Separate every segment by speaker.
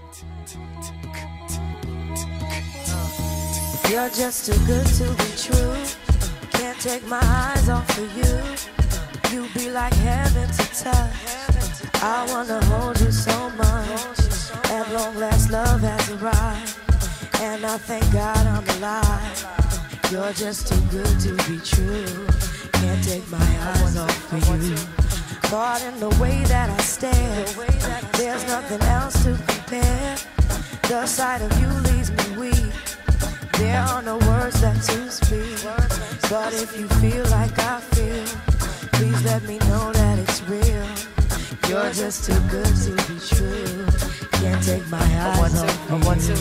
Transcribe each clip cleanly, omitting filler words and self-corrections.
Speaker 1: You're just too good to be true. Can't take my eyes off of you. You be like heaven to touch. I wanna hold you so much. At long last love has arrived, and I thank God I'm alive. You're just too good to be true. Can't take my eyes off of you. Caught in the way that I stare, there's nothing else to compare. The sight of you leaves me weak. There are no words left to speak. But if you feel like I feel, please let me know that it's real. You're just too good to be true. Can't take my eyes off of you.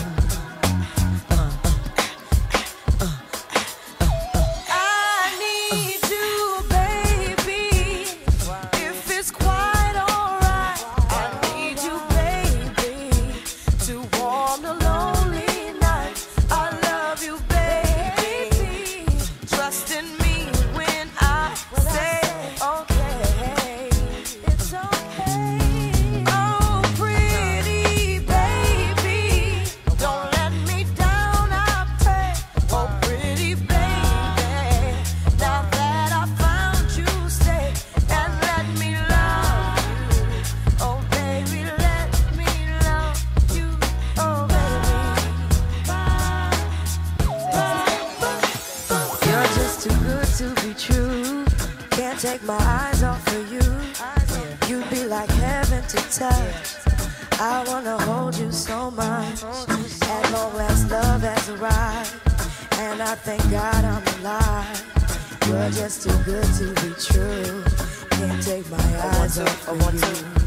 Speaker 1: Take my eyes off of you. You'd be like heaven to touch. I wanna hold you so much. At long last love has arrived, and I thank God I'm alive. You're just too good to be true. Can't take my eyes off of you.